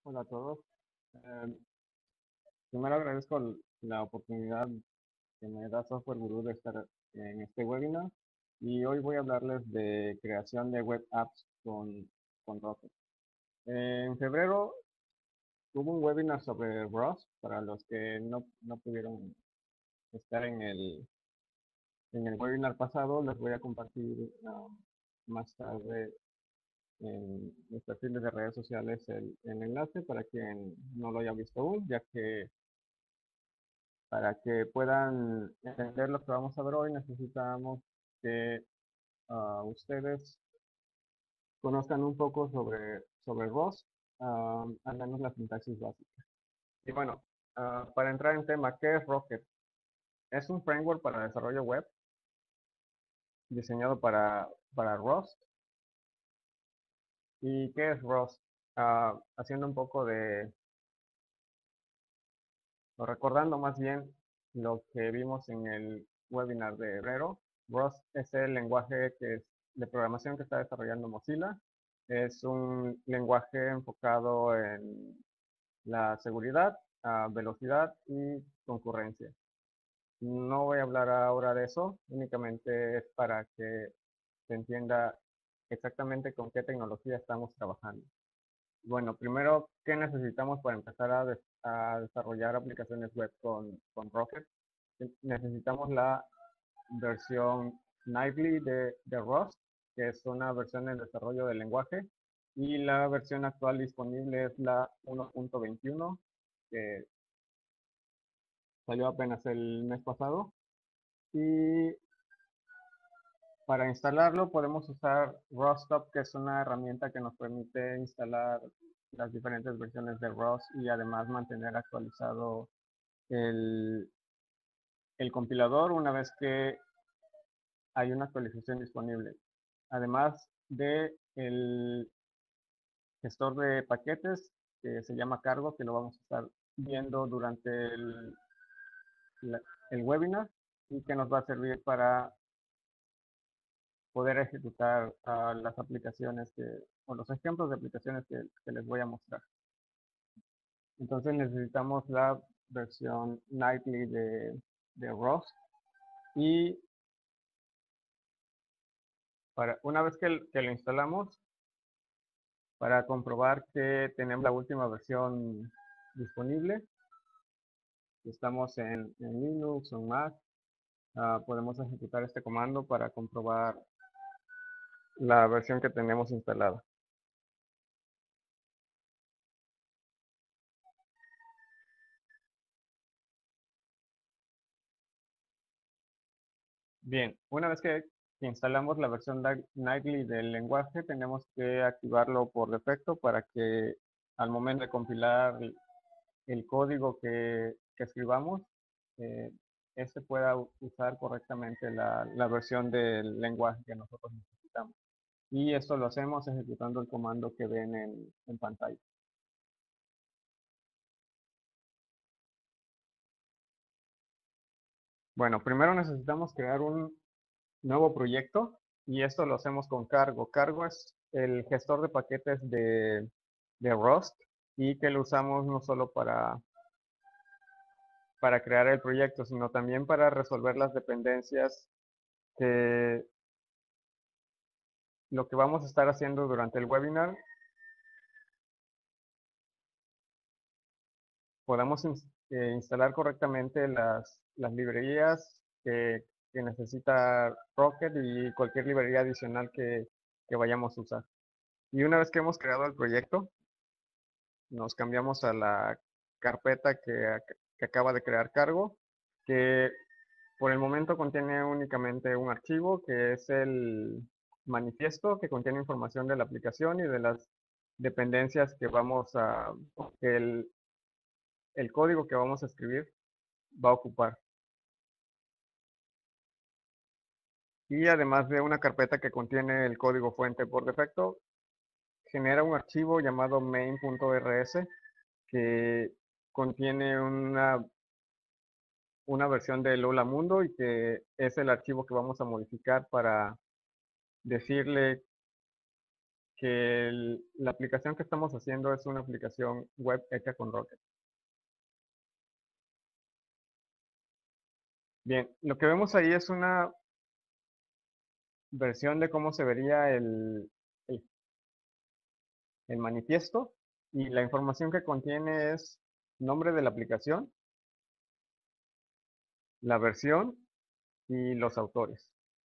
Hola a todos. Eh, Primero agradezco la oportunidad que me da Software Guru de estar en este webinar y hoy voy a hablarles de creación de web apps con Rocket. En febrero hubo un webinar sobre Rust para los que no pudieron estar en el webinar pasado. Les voy a compartir más tarde en mis perfiles de redes sociales el enlace para quien no lo haya visto aún, ya que para que puedan entender lo que vamos a ver hoy, necesitamos que ustedes conozcan un poco sobre Rust, al menos la sintaxis básica. Y bueno, para entrar en tema, ¿qué es Rocket? Es un framework para desarrollo web diseñado para Rust. ¿Y qué es Rust? Haciendo un poco o recordando más bien lo que vimos en el webinar de febrero. Rust es el lenguaje de programación que está desarrollando Mozilla. Es un lenguaje enfocado en la seguridad, velocidad y concurrencia. No voy a hablar ahora de eso, únicamente es para que se entienda exactamente con qué tecnología estamos trabajando. Bueno, primero, ¿qué necesitamos para empezar a desarrollar aplicaciones web con Rocket? Necesitamos la versión Nightly de Rust, que es una versión en desarrollo del lenguaje, y la versión actual disponible es la 1.21, que salió apenas el mes pasado. Y para instalarlo podemos usar Rustop, que es una herramienta que nos permite instalar las diferentes versiones de Rust y además mantener actualizado el, el compilador una vez que hay una actualización disponible. Además de el gestor de paquetes que se llama Cargo, que lo vamos a estar viendo durante el webinar y que nos va a servir para poder ejecutar las aplicaciones o los ejemplos de aplicaciones que les voy a mostrar. Entonces necesitamos la versión Nightly de Rust y una vez que lo instalamos, para comprobar que tenemos la última versión disponible, si estamos en Linux o en Mac, podemos ejecutar este comando para comprobar la versión que tenemos instalada. Bien, una vez que instalamos la versión Nightly del lenguaje, tenemos que activarlo por defecto para que al momento de compilar el código que escribamos, eh, este pueda usar correctamente la versión del lenguaje que nosotros necesitamos. Y esto lo hacemos ejecutando el comando que ven en pantalla. Bueno, primero necesitamos crear un nuevo proyecto y esto lo hacemos con Cargo. Cargo es el gestor de paquetes de Rust y que lo usamos no solo para crear el proyecto, sino también para resolver las dependencias que lo que vamos a estar haciendo durante el webinar podamos instalar correctamente las librerías que necesita Rocket y cualquier librería adicional que vayamos a usar. Y una vez que hemos creado el proyecto, nos cambiamos a la carpeta que acaba de crear Cargo, que por el momento contiene únicamente un archivo que es el manifiesto, que contiene información de la aplicación y de las dependencias que el código que vamos a escribir va a ocupar. Y además de una carpeta que contiene el código fuente por defecto, genera un archivo llamado main.rs que contiene una versión de Lola Mundo y que es el archivo que vamos a modificar para decirle que la aplicación que estamos haciendo es una aplicación web hecha con Rocket. Bien, lo que vemos ahí es una versión de cómo se vería el- el manifiesto, y la información que contiene es nombre de la aplicación, la versión y los autores.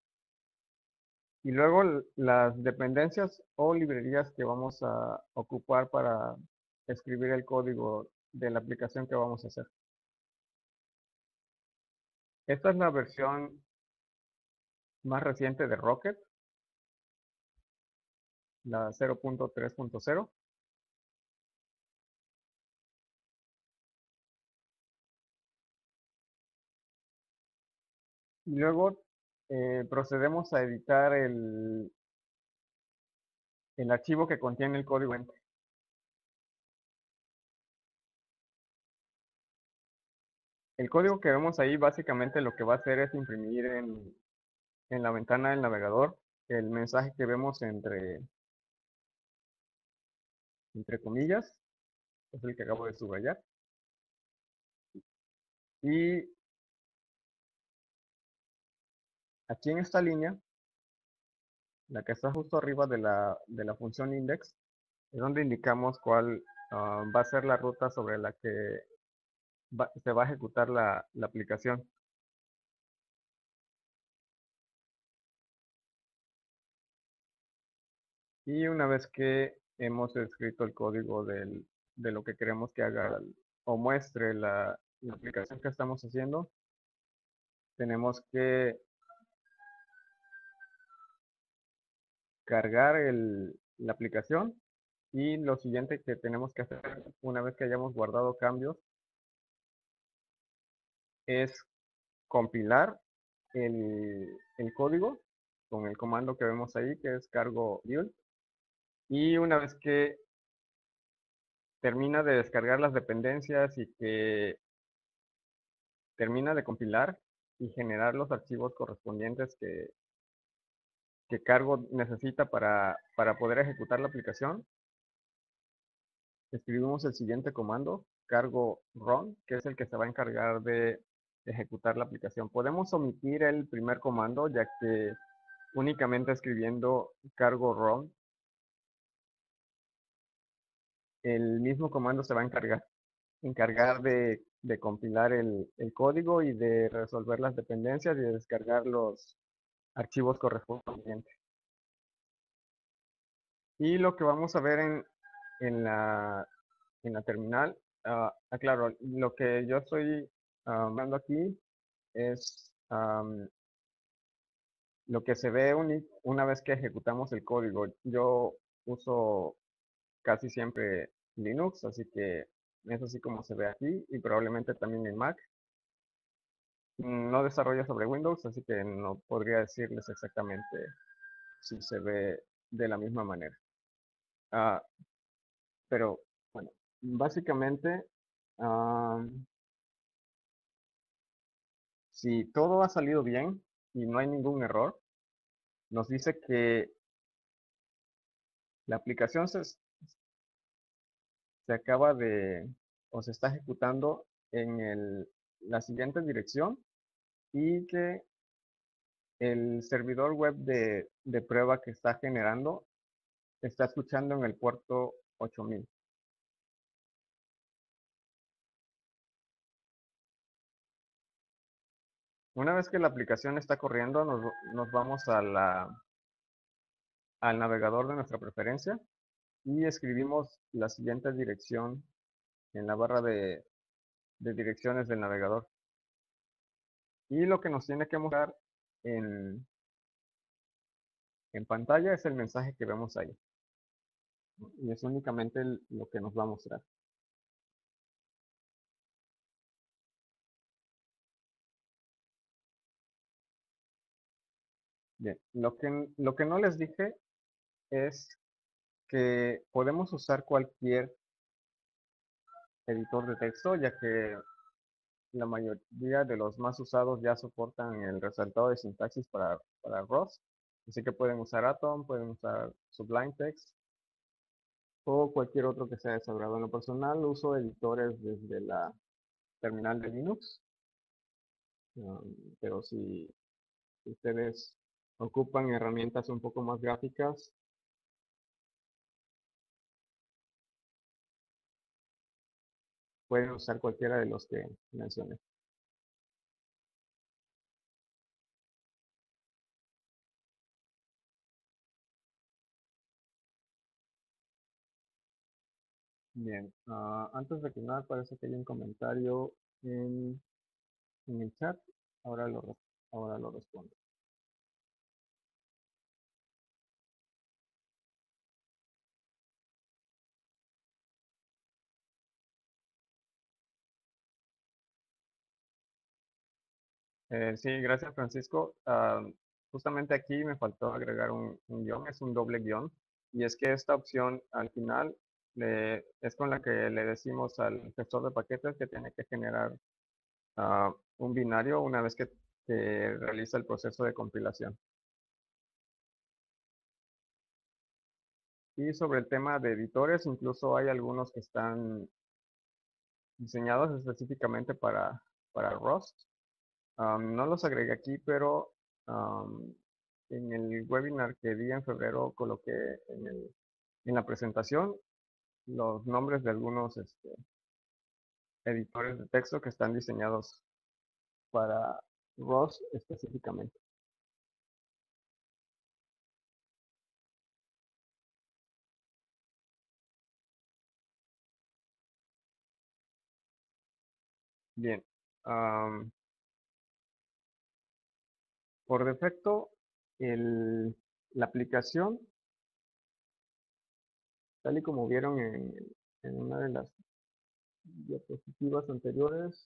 Y luego las dependencias o librerías que vamos a ocupar para escribir el código de la aplicación que vamos a hacer. Esta es la versión más reciente de Rocket, la 0.3.0. Y luego procedemos a editar el archivo que contiene el código ente. El código que vemos ahí básicamente lo que va a hacer es imprimir en la ventana del navegador el mensaje que vemos entre comillas, es el que acabo de subrayar. Y aquí en esta línea, la que está justo arriba de la función index, es donde indicamos cuál va a ser la ruta sobre la que se va a ejecutar la aplicación. Y una vez que hemos escrito el código de lo que queremos que haga o muestre la aplicación que estamos haciendo, tenemos que cargar la aplicación, y lo siguiente que tenemos que hacer una vez que hayamos guardado cambios es compilar el código con el comando que vemos ahí, que es cargo build. Y una vez que termina de descargar las dependencias y que termina de compilar y generar los archivos correspondientes que cargo necesita para poder ejecutar la aplicación, escribimos el siguiente comando, cargo run, que es el que se va a encargar de ejecutar la aplicación. Podemos omitir el primer comando, ya que únicamente escribiendo cargo run, el mismo comando se va a encargar de compilar el código y de resolver las dependencias y de descargar los archivos correspondientes. Y lo que vamos a ver en la terminal, claro, lo que yo estoy dando aquí es lo que se ve una vez que ejecutamos el código. Yo uso casi siempre Linux, así que es así como se ve aquí, y probablemente también en Mac. No desarrollo sobre Windows, así que no podría decirles exactamente si se ve de la misma manera. Ah, pero bueno, básicamente, si todo ha salido bien y no hay ningún error, nos dice que la aplicación se acaba o se está ejecutando en la siguiente dirección, y que el servidor web de prueba que está generando está escuchando en el puerto 8000. Una vez que la aplicación está corriendo, nos vamos al navegador de nuestra preferencia y escribimos la siguiente dirección en la barra de direcciones del navegador. Y lo que nos tiene que mostrar en, en pantalla es el mensaje que vemos ahí. Y es únicamente lo que nos va a mostrar. Bien, lo que no les dije es que podemos usar cualquier editor de texto, ya que la mayoría de los más usados ya soportan el resaltado de sintaxis para ROS. Así que pueden usar Atom, pueden usar Sublime Text, o cualquier otro que sea desagradable. En lo personal uso editores desde la terminal de Linux, pero si ustedes ocupan herramientas un poco más gráficas, pueden usar cualquiera de los que mencioné. Bien, antes de que nada parece que hay un comentario en, en el chat. Ahora lo, ahora lo respondo. Sí, gracias Francisco. Justamente aquí me faltó agregar un guión, es un doble guión. Y es que esta opción al final es con la que le decimos al gestor de paquetes que tiene que generar un binario una vez que realiza el proceso de compilación. Y sobre el tema de editores, incluso hay algunos que están diseñados específicamente para Rust. No los agregué aquí, pero am, en el webinar que di en febrero coloqué en la presentación los nombres de algunos editores de texto que están diseñados para Rust específicamente. Bien. am, por defecto, la aplicación, tal y como vieron en una de las diapositivas anteriores,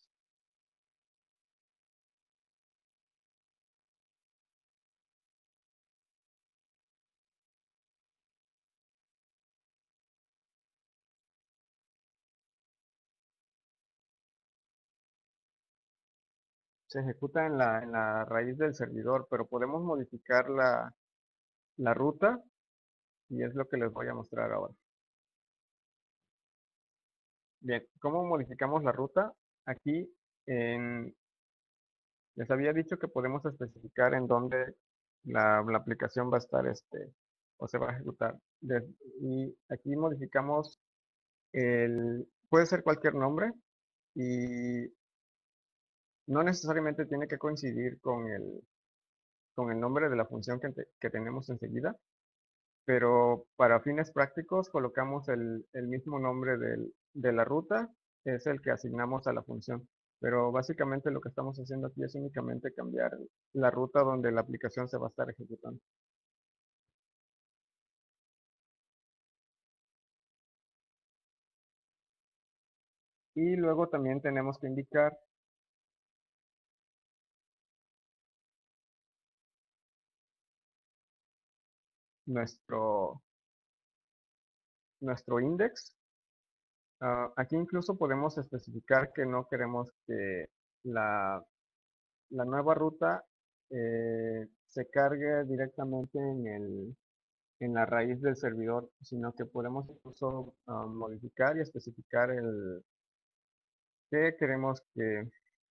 se ejecuta en la raíz del servidor, pero podemos modificar la ruta y es lo que les voy a mostrar ahora. Bien, ¿cómo modificamos la ruta? Aquí les había dicho que podemos especificar en dónde la aplicación va a estar o se va a ejecutar. Y aquí modificamos puede ser cualquier nombre y no necesariamente tiene que coincidir con el nombre de la función que tenemos enseguida, pero para fines prácticos colocamos el mismo nombre de la ruta, es el que asignamos a la función. Pero básicamente lo que estamos haciendo aquí es únicamente cambiar la ruta donde la aplicación se va a estar ejecutando. Y luego también tenemos que indicar nuestro, nuestro index. Aquí incluso podemos especificar que no queremos que la, la nueva ruta se cargue directamente en la raíz del servidor, sino que podemos incluso modificar y especificar el que queremos que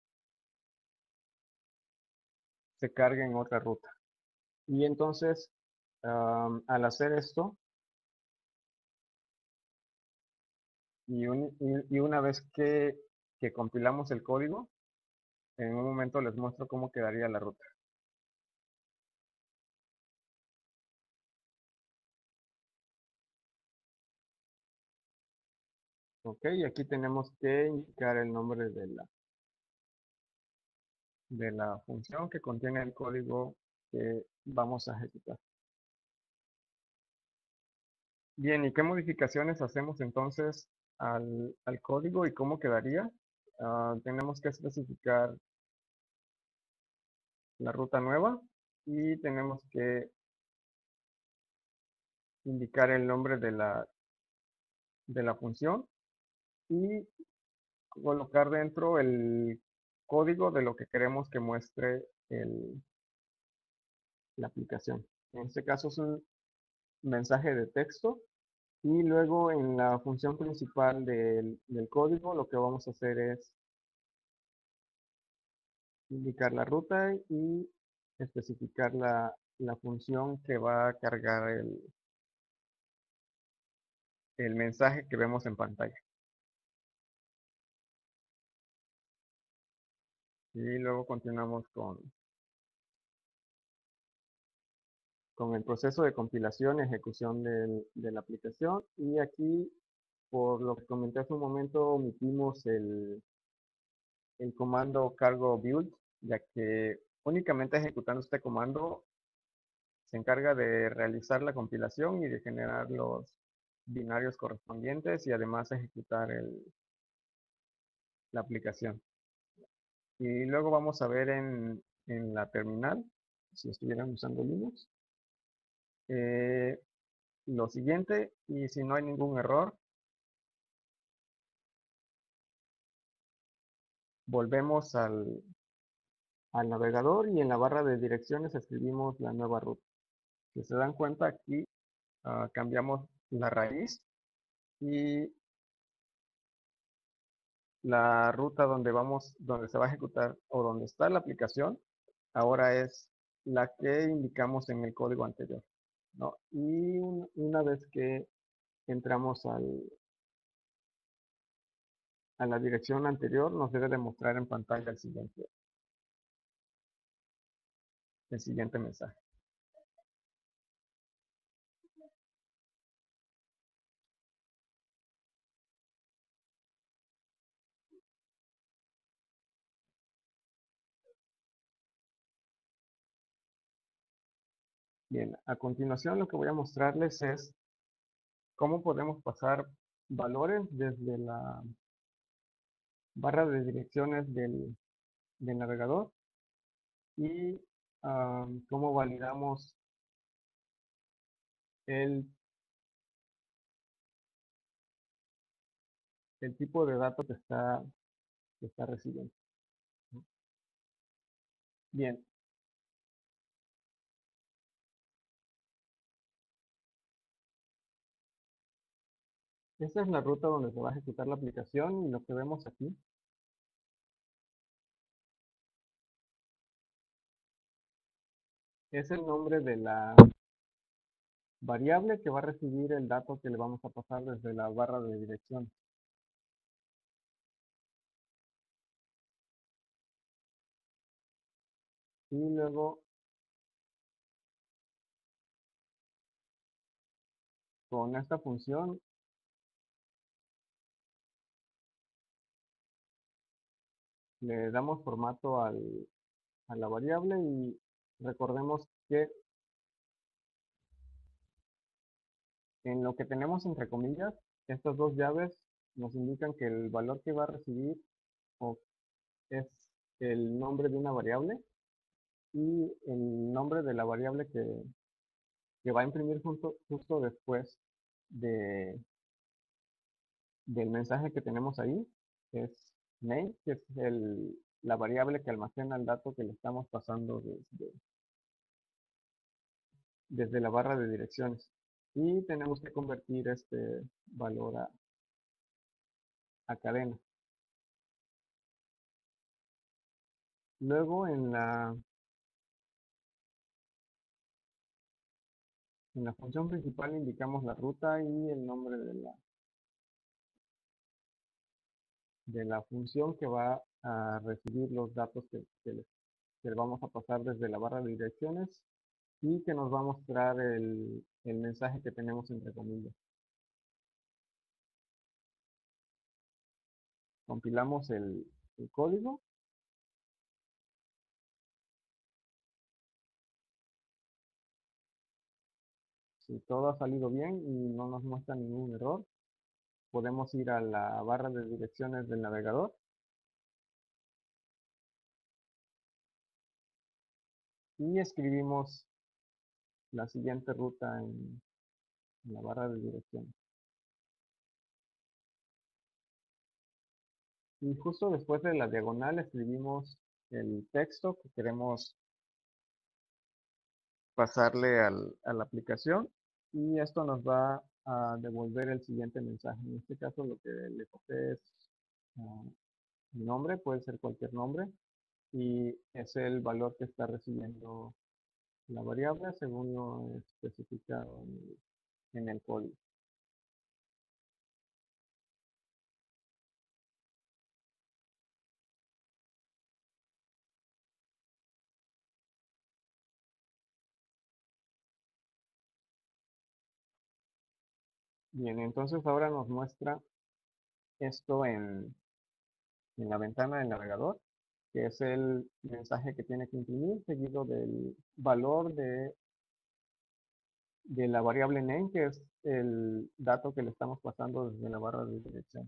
se cargue en otra ruta. Y entonces, al hacer esto, y una vez que compilamos el código, en un momento les muestro cómo quedaría la ruta. Ok, y aquí tenemos que indicar el nombre de la función que contiene el código que vamos a ejecutar. Bien, ¿y qué modificaciones hacemos entonces al código y cómo quedaría? Tenemos que especificar la ruta nueva y tenemos que indicar el nombre de la función y colocar dentro el código de lo que queremos que muestre la aplicación. En este caso es un mensaje de texto Y luego en la función principal del código lo que vamos a hacer es indicar la ruta y especificar la función que va a cargar el mensaje que vemos en pantalla. Y luego continuamos con el proceso de compilación y ejecución de la aplicación. Y aquí, por lo que comenté hace un momento, omitimos el comando cargo build, ya que únicamente ejecutando este comando se encarga de realizar la compilación y de generar los binarios correspondientes y además ejecutar la aplicación. Y luego vamos a ver en la terminal, si estuvieran usando Linux, eh, lo siguiente, y si no hay ningún error, volvemos al navegador y en la barra de direcciones escribimos la nueva ruta. Si se dan cuenta aquí, cambiamos la raíz y la ruta donde se va a ejecutar o donde está la aplicación, ahora es la que indicamos en el código anterior, ¿no? Y una vez que entramos a la dirección anterior, nos debe de mostrar en pantalla el siguiente mensaje. Bien, a continuación lo que voy a mostrarles es cómo podemos pasar valores desde la barra de direcciones del navegador y cómo validamos el, el tipo de datos que está recibiendo. Bien, esta es la ruta donde se va a ejecutar la aplicación y lo que vemos aquí es el nombre de la variable que va a recibir el dato que le vamos a pasar desde la barra de dirección. Y luego con esta función le damos formato a la variable y recordemos que en lo que tenemos entre comillas, estas dos llaves nos indican que el valor que va a recibir o es el nombre de una variable y el nombre de la variable que va a imprimir justo después de, del mensaje que tenemos ahí es name, que es la variable que almacena el dato que le estamos pasando desde la barra de direcciones. Y tenemos que convertir este valor a cadena. Luego en la función principal indicamos la ruta y el nombre de la función que va a recibir los datos que le vamos a pasar desde la barra de direcciones y que nos va a mostrar el mensaje que tenemos entre comillas. Compilamos el código. Si todo ha salido bien y no nos muestra ningún error, podemos ir a la barra de direcciones del navegador y escribimos la siguiente ruta en la barra de direcciones. Y justo después de la diagonal escribimos el texto que queremos pasarle a la aplicación y esto nos va a devolver el siguiente mensaje. En este caso lo que le copié es ah, mi nombre, puede ser cualquier nombre, y es el valor que está recibiendo la variable según lo especificado en el código. Bien, entonces ahora nos muestra esto en la ventana del navegador, que es el mensaje que tiene que imprimir, seguido del valor de la variable name, que es el dato que le estamos pasando desde la barra de dirección.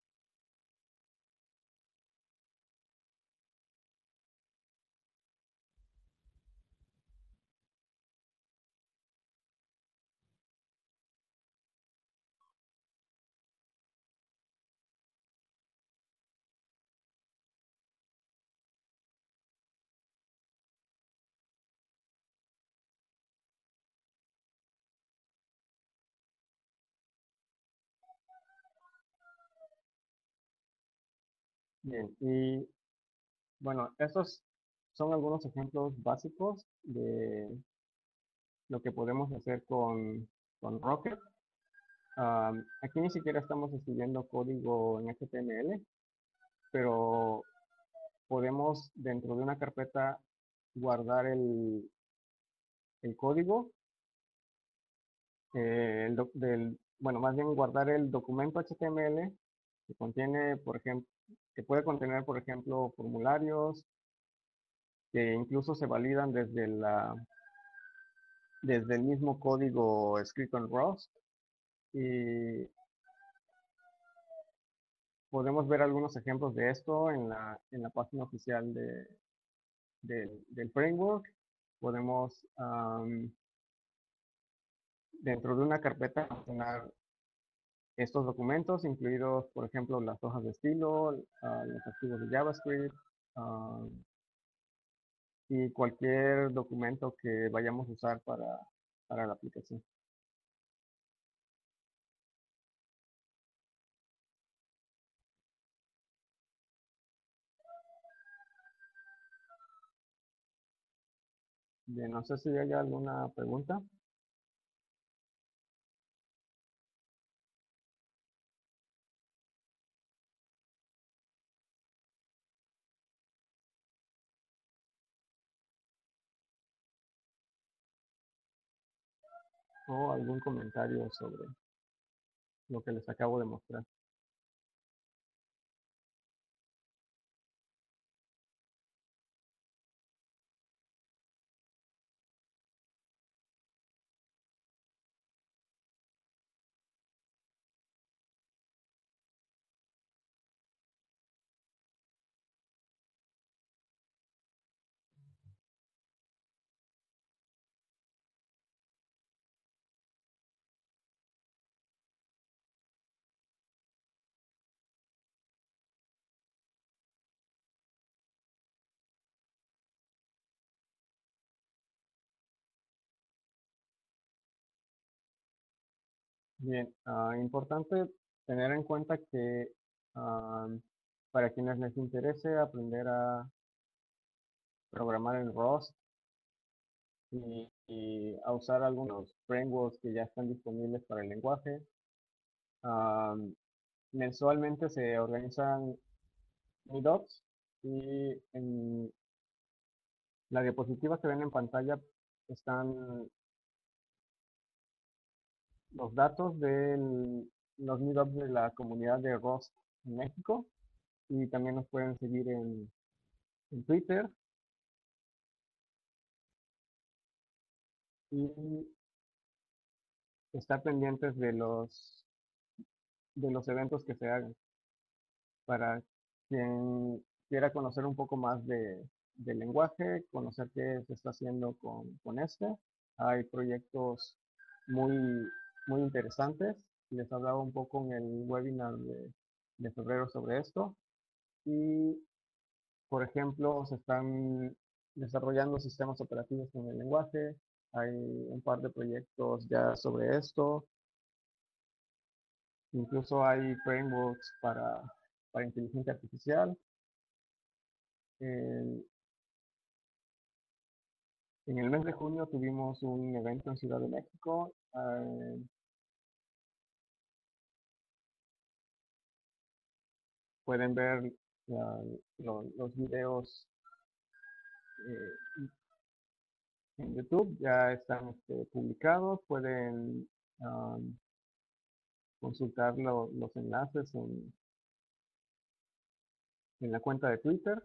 Bien, y bueno, estos son algunos ejemplos básicos de lo que podemos hacer con Rocket. Aquí ni siquiera estamos escribiendo código en HTML, pero podemos dentro de una carpeta guardar el código, bueno, más bien guardar el documento HTML que contiene, por ejemplo, que puede contener, por ejemplo, formularios que incluso se validan desde el mismo código escrito en Rust, y podemos ver algunos ejemplos de esto en la página oficial del framework. Podemos dentro de una carpeta almacenar estos documentos, incluidos, por ejemplo, las hojas de estilo, los archivos de JavaScript, ah, y cualquier documento que vayamos a usar para la aplicación. Bien, no sé si hay alguna pregunta o algún comentario sobre lo que les acabo de mostrar. Bien, importante tener en cuenta que ah, para quienes les interese aprender a programar en Rust y a usar algunos frameworks que ya están disponibles para el lenguaje, ah, mensualmente se organizan meetups, y en la diapositiva que ven en pantalla están los datos de los meetups de la comunidad de Rust en México, y también nos pueden seguir en Twitter, y estar pendientes de los eventos que se hagan. Para quien quiera conocer un poco más del lenguaje, conocer qué se está haciendo con este, hay proyectos muy, muy interesantes. Les hablaba un poco en el webinar de febrero sobre esto. Y, por ejemplo, se están desarrollando sistemas operativos con el lenguaje. Hay un par de proyectos ya sobre esto. Incluso hay frameworks para inteligencia artificial. En, en el mes de junio tuvimos un evento en Ciudad de México. Pueden ver los videos en YouTube, ya están publicados. Pueden consultar los enlaces en la cuenta de Twitter.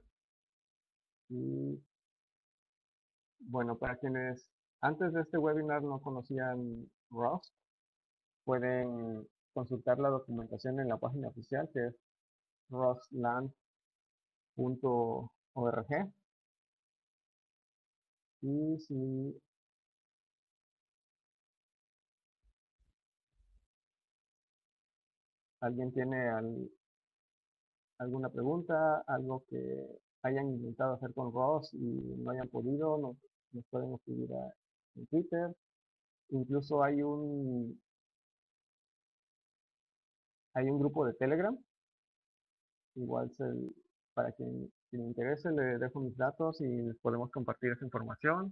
Y bueno, para quienes antes de este webinar no conocían Rust, pueden consultar la documentación en la página oficial, que es rustland.org. Y si alguien tiene alguna pregunta, algo que hayan intentado hacer con Rust y no hayan podido, nos pueden escribir en Twitter. Incluso hay un grupo de Telegram. Igual para quien le interese, le dejo mis datos y podemos compartir esa información.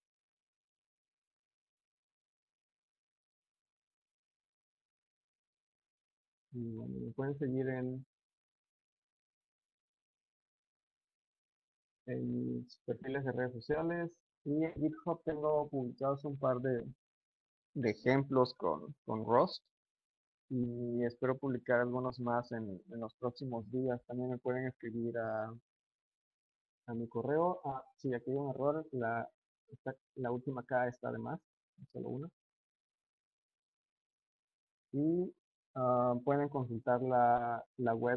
Y bueno, me pueden seguir en mis perfiles de redes sociales. Y en GitHub tengo publicados un par de ejemplos con Rust. Y espero publicar algunos más en los próximos días. También me pueden escribir a mi correo. Sí, aquí hay un error. La última K está de más, solo una. Y pueden consultar la web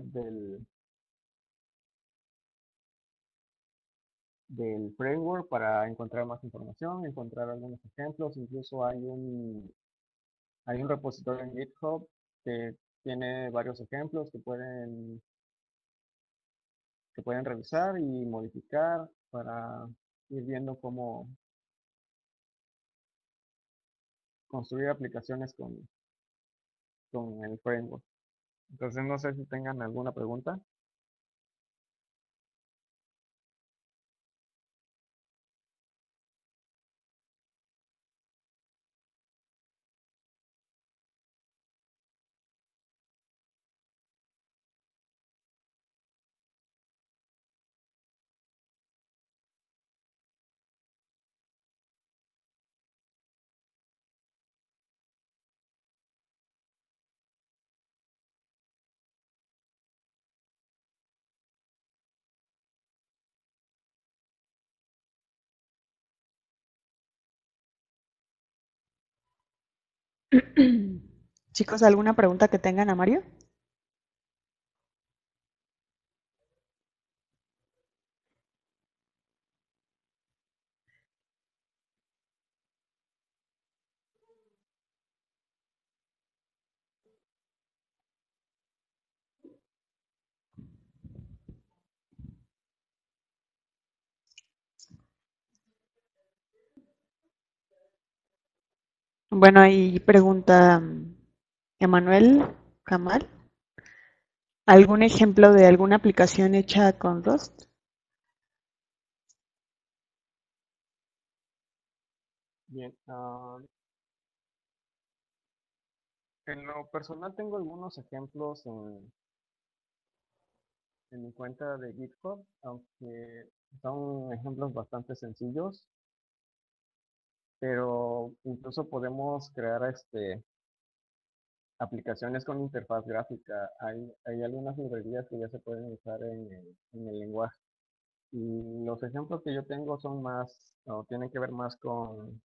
del framework para encontrar más información, encontrar algunos ejemplos. Incluso hay un repositorio en GitHub que tiene varios ejemplos que pueden revisar y modificar para ir viendo cómo construir aplicaciones con el framework. Entonces no sé si tengan alguna pregunta. Chicos, ¿alguna pregunta que tengan a Mario? Bueno, ahí pregunta Emanuel Camal. ¿Algún ejemplo de alguna aplicación hecha con Rust? Bien. En lo personal tengo algunos ejemplos en mi cuenta de GitHub, aunque son ejemplos bastante sencillos, pero incluso podemos crear aplicaciones con interfaz gráfica. Hay algunas librerías que ya se pueden usar en el lenguaje. Y los ejemplos que yo tengo son más, o tienen que ver más con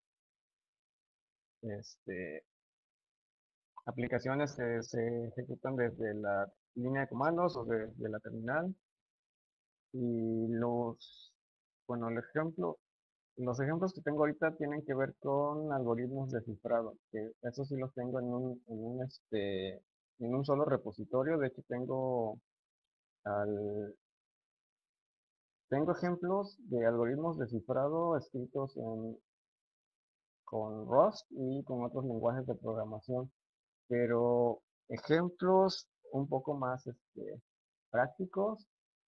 este, aplicaciones que se ejecutan desde la línea de comandos o desde la terminal. Y bueno, los ejemplos que tengo ahorita tienen que ver con algoritmos de cifrado, que eso sí los tengo en un solo repositorio. De hecho, al, tengo ejemplos de algoritmos de cifrado escritos con Rust y con otros lenguajes de programación, pero Ejemplos un poco más prácticos.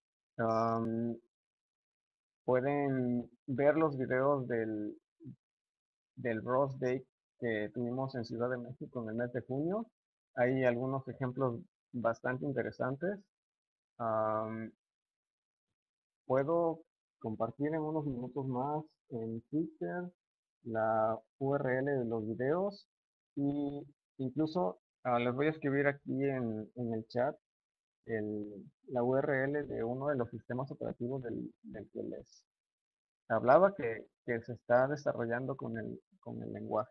Pueden ver los videos del Rose Day que tuvimos en Ciudad de México en el mes de junio. Hay algunos ejemplos bastante interesantes. Am, Puedo compartir en unos minutos más en Twitter la URL de los videos y incluso les voy a escribir aquí en el chat la URL de uno de los sistemas operativos del que les hablaba que se está desarrollando con el lenguaje.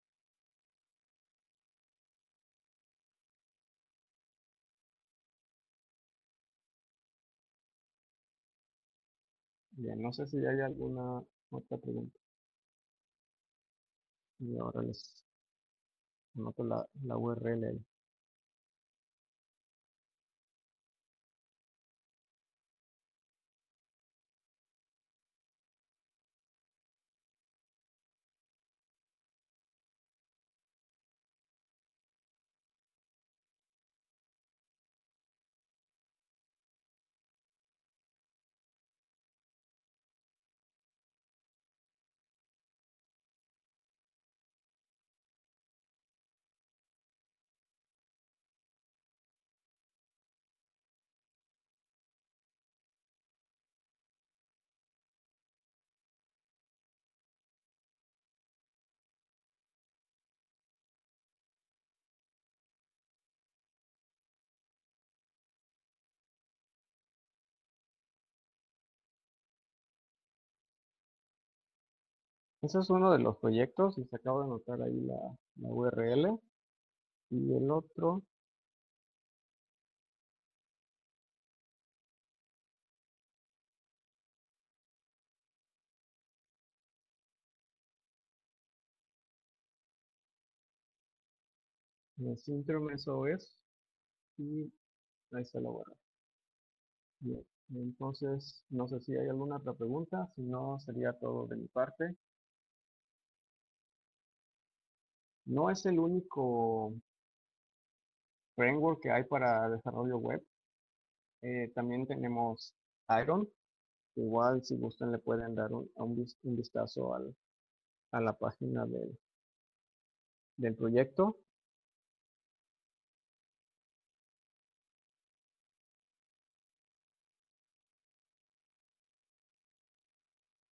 Bien, no sé si hay alguna otra pregunta. Y ahora les anoto la URL ahí. Ese es uno de los proyectos y se acaba de anotar ahí la URL. Y el otro, es Intrum SOS y ahí está la URL. Bien, entonces no sé si hay alguna otra pregunta, si no sería todo de mi parte. No es el único framework que hay para desarrollo web. También tenemos Iron, que igual si gustan le pueden dar un vistazo a la página del proyecto.